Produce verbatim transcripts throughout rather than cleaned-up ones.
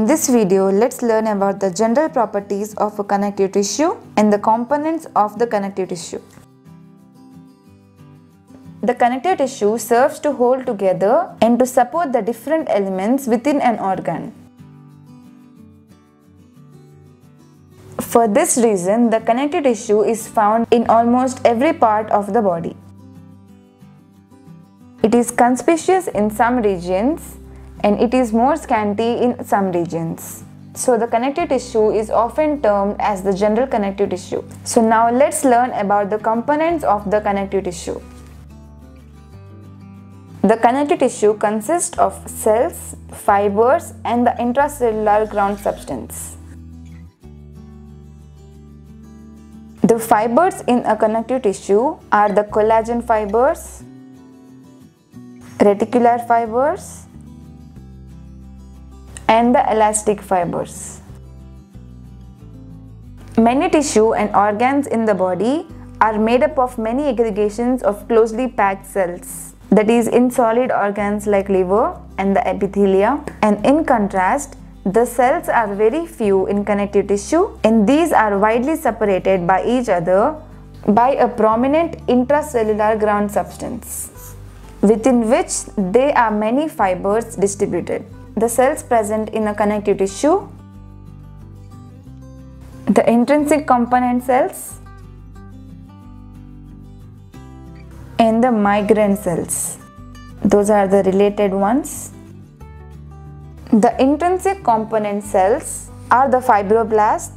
this video, let's learn about the general properties of a connective tissue and the components of the connective tissue. The connective tissue serves to hold together and to support the different elements within an organ. For this reason, the connective tissue is found in almost every part of the body. It is conspicuous in some regions and it is more scanty in some regions. So the connective tissue is often termed as the general connective tissue. So now let's learn about the components of the connective tissue. The connective tissue consists of cells, fibers, and the intracellular ground substance. The fibers in a connective tissue are the collagen fibers, reticular fibers, and the elastic fibers. Many tissue and organs in the body are made up of many aggregations of closely packed cells, that is, in solid organs like liver and the epithelia, and in contrast, the cells are very few in connective tissue and these are widely separated by each other by a prominent intracellular ground substance, within which there are many fibers distributed. The cells present in a connective tissue, the intrinsic component cells, and the migrant cells. Those are the related ones. The intrinsic component cells are the fibroblasts,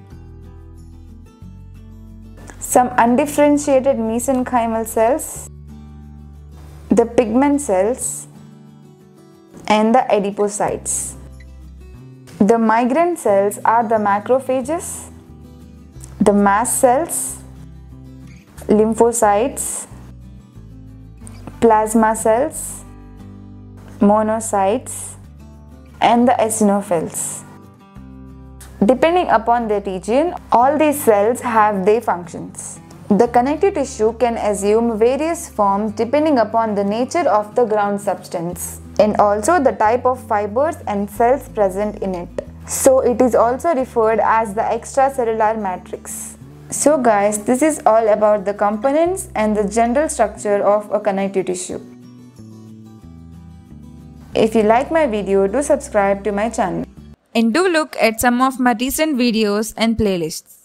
some undifferentiated mesenchymal cells, the pigment cells, and the adipocytes. The migrant cells are the macrophages, the mast cells, lymphocytes, plasma cells, monocytes, and the eosinophils. Depending upon the region, all these cells have their functions. The connective tissue can assume various forms depending upon the nature of the ground substance and also the type of fibers and cells present in it. So it is also referred as the extracellular matrix. So guys, this is all about the components and the general structure of a connective tissue. If you like my video, do subscribe to my channel. And do look at some of my recent videos and playlists.